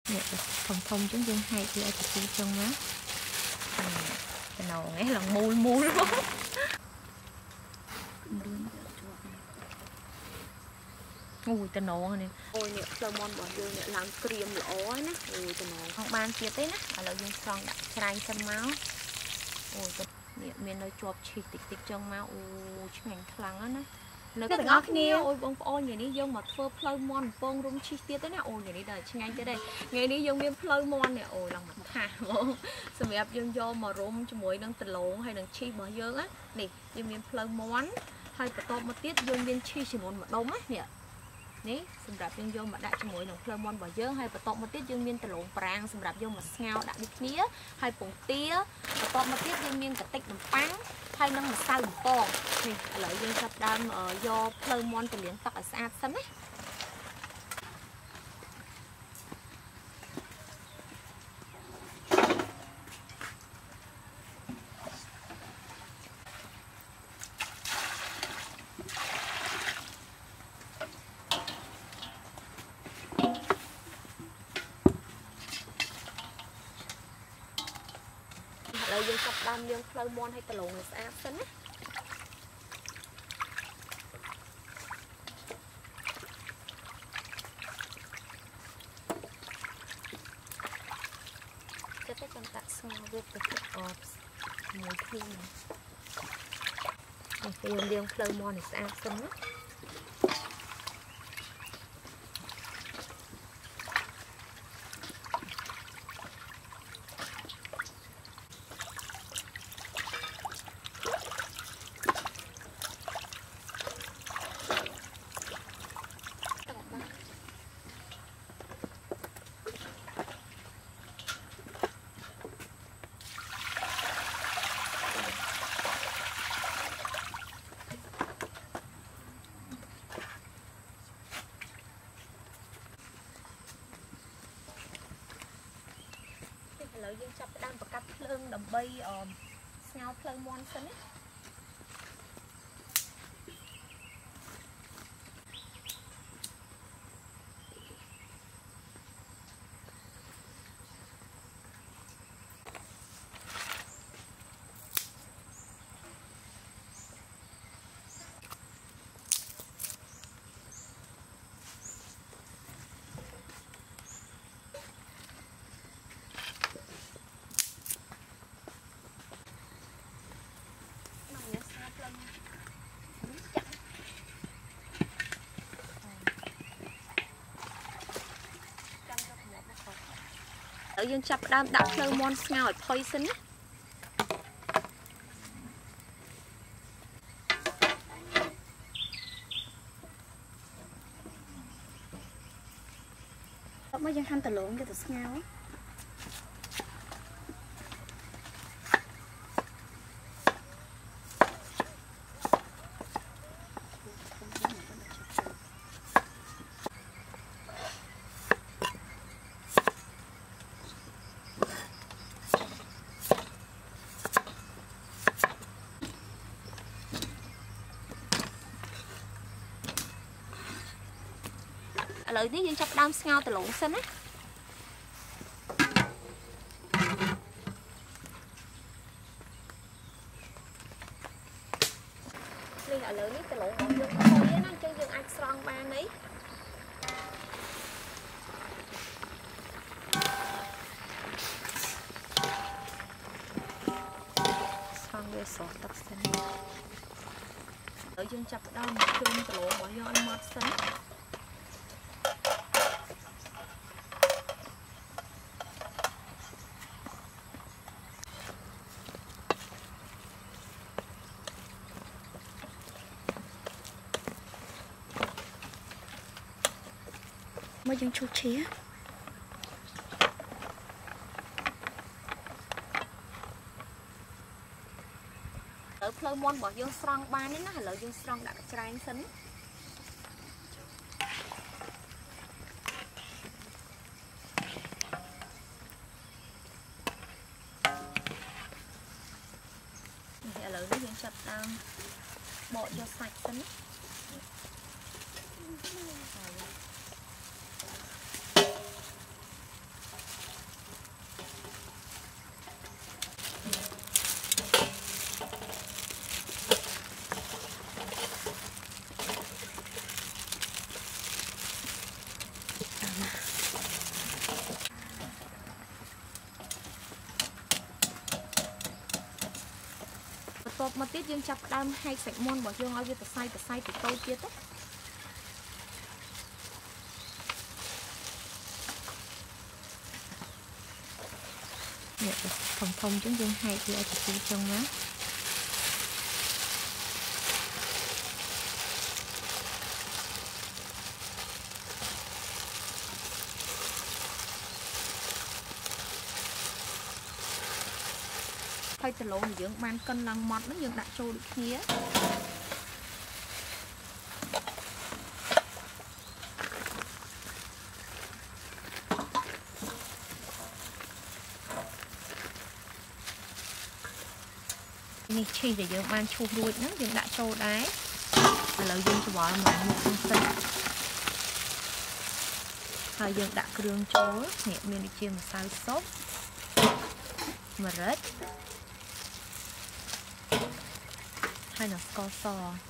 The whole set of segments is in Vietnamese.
nè thông thông chúng dân hay thì ai chụp trong má cái nào nghe là mùi mùi luôn ui tên nổ nè ôi nè salmon bỏ vô nè làm cream lỗ nè ui tên nổ không ban chia tới nè ở lại dân son đặt chai chân máu ôi nè miền nơi chụp chỉ tịch tịch trong máu ui chứ ngành khăng á nè nơi cái ngóc nè ôi bông ôi ngày ní dân mà thưa salmon bông rung chi tiết tới nè ôi ngày ní đời chứ ngay tới đây ngày ní dân miền salmon nè ôi lòng mặt thà luôn xong rồi dân vô mà rung cho mũi đang tình lộn hay đang chi bỏ dân á nè dân miền salmon hay cả to một tiết dân miền chi chỉ muốn mà đông á nè níสำหรับយើងយកមកដាក់ជាមួយនឹងផ្លូវមន់របស់យើងហើយបន្ទាប់មកទៀតយើងមានដលងប្រាំងសម្រាប់យកមកស្ងោរដាក់ដូចគ្នាហើយពងទាបន្ទាប់មកទៀតយើងមានកតិចនំប៉័ងហើយនឹងម្សៅបំពងនេះឥឡូវយើងចាប់ដើមយកផ្លូវមន់ទៅលាងទឹកឲ្យស្អាតសិនណាយើងចាប់ដើមលាងផ្លូវមន់ឲ្យដលងឲ្យស្អាតសិនណាចិត្តតែចាំដាក់ស្ងោរវាទៅអបមួយគ្នានេះយើងលាងផ្លូវមន់ឲ្យស្អាតសិនណាយើងចាប់ផ្ដើមប្រកាត់ភ្លើងដើម្បីស្ងោរផ្លូវមន់សិនណាយើងចាប់ផ្ដើមដាក់ផ្លូវមន់ស្ងោរឲ្យផុយសិនណាដល់មកយើងហាន់ដលងយកទៅស្ងោរឥឡូវនេះយើងចាប់ផ្ដើមស្ងោរដលងសិនណានេះឥឡូវនេះដលងរបស់យើងខូចណាអញ្ចឹងយើងអាចស្រង់បាននេះស្រង់វាស្រស់ទឹកសិនឥឡូវយើងចាប់ផ្ដើមជុំដលងរបស់យើងឲ្យម៉ត់សិនមកយើងឈូសឈាផ្លូវមន់របស់យើងស្រង់បាននេះណាឥឡូវយើងស្រង់ដាក់កញ្ច្រែងសិនឥឡូវនេះយើងចាប់តាមបកយកសាច់សិនណាតមកទៀតយើងចាប់ផ្ដើមហែកសាច់មាន់របស់យើងឲ្យវាសរសៃទៅតូចទៀតទៅនេះធំចឹងយើងហែកវាឲ្យទៅទីចឹងណាហើយដុំយើងបានកិនឡើងម៉ត់ហ្នឹងយើងដាក់ចូលដូចគ្នានេះឈីដែលយើងបានឈូសរួចហ្នឹងយើងដាក់ចូលដែរឥឡូវយើងច្របល់មកមុខហ្នឹងសិនហើយយើងដាក់គ្រឿងចូលនេះមានដូចជាម្សៅស៊ុបម្រេចហើយនឹងស្ករស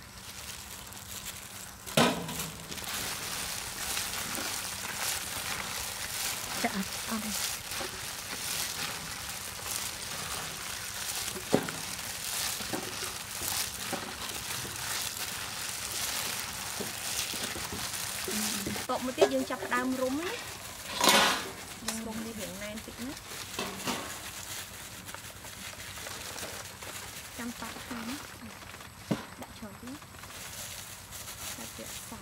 ចាក់អត់តបមកទៀតយើងចាប់ផ្ដើមរុំណាយើងរុំវារៀងណែនតិចណាចាំប៉ាក់ខាងដាក់ចូលទីហើយពាក់សាច់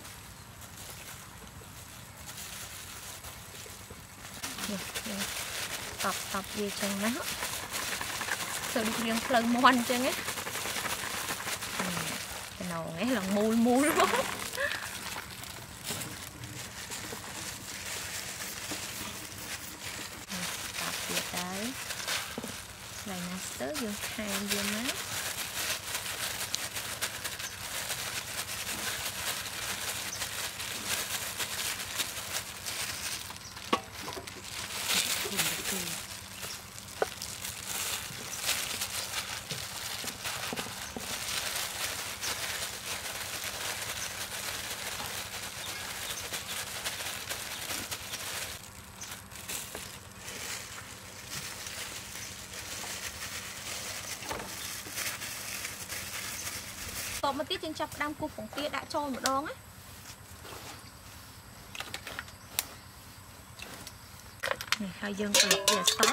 នេះតបវាចឹងណាទៅដូចរៀងផ្លូវមាន់ចឹងណាចំណងឯងឡើងមូលមកlại master vô hai vô máតមកទៀតយើងចាប់ផ្ដើមគូសពងទាដាក់ចូលម្ដងណានេះហើយយើងប្រឡប់វាស្តត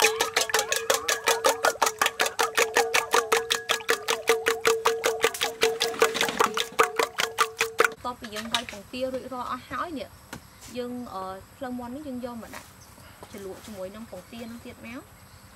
ពីយើងវាយពងទារួចរាល់អស់ហើយនេះយើងផ្លូវមាន់នេះយើងយកមកដាក់ជ្រលក់ជាមួយនឹងពងទានោះទៀតមក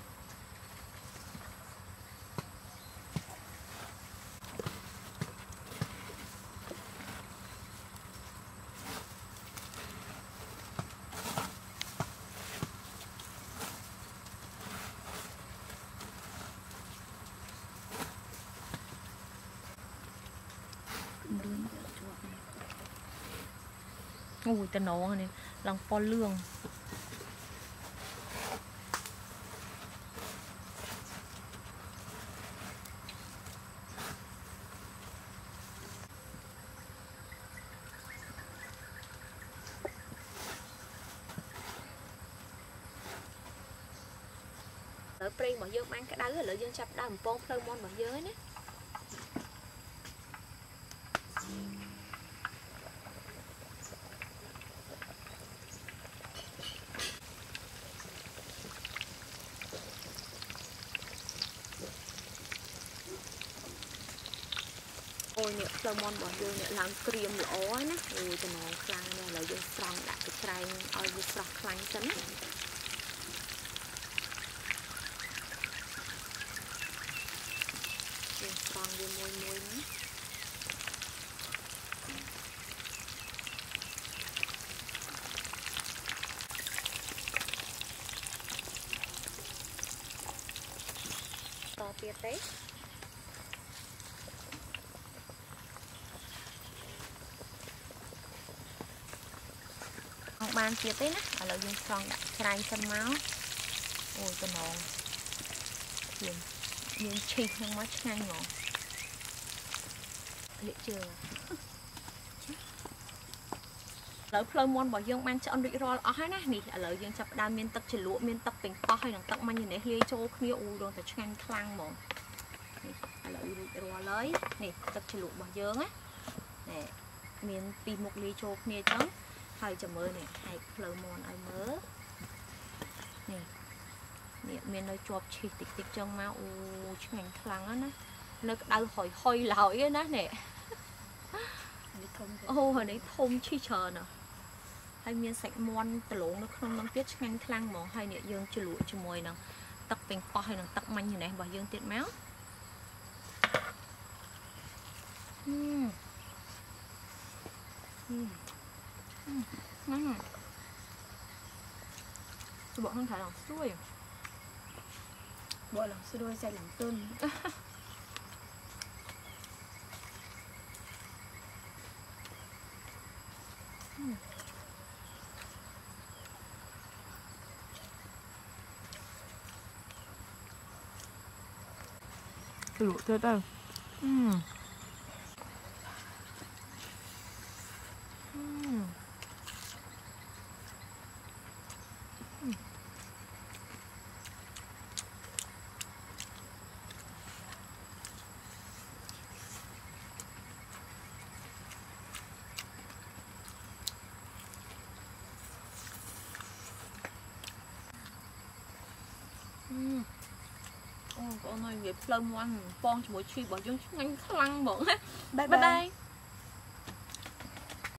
ui ta nổ này lòng po lương ở pre mà dương mang cái đáy là dương chập đá một pon phơi mon mà dưới nè ôi nè phơi mon bỏ dương nè làm cream lỗ nè ôi cho nó khăn nè là dương strong đã cái trai ôi dương strong khăn chấm còn về mùi nữa to tiệt đấy không ban tiệt đấy nè là dùng son đặt trai châm máu ôi cái nón miếng chì không mất ngay ngỏ liệu chưa lợi phơi môn bỏ dương ban chọn rủi ro ở hai nè nè lợi dương chập đam miên tập chỉ lụa miên tập tình to hay là tập mang như này hê châu kia u rồi tập chan khang mỏng là rùa lấy nè tập chữ lụa bỏ dướng á nè miền pi một ly chộp nè trắng hai chấm mơ nè hai lờ mòn ai mớ nè nè miền nơi chộp chỉ tịch tịch trong máu chứ ngành khăng á nó nơi đau hỏi hoi lỏi á nè hồi đấy thôm chi chờ nè hay miền sạch mòn từ lỗ nó không năng tiết ngành khăng mỏ hai nè dương chữ lụa chữ mồi nè tắc bình po hay là tắc manh như này bỏ dương tiết máu tôi bỏ không phải lòng xuôi bỏ lòng xuôi đôi dày lòng tôm lụa thế đâu con ơi nghiệp plum ăn pon cho mỗi chi bỏ dương ngăn khăn bẩn á. Bye Bye bye. bye.